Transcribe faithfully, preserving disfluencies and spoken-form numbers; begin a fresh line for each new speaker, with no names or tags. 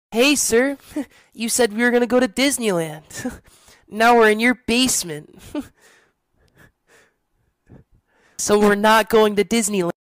Hey, sir, you said we were gonna go to Disneyland. Now we're in your basement. So we're not going to Disneyland.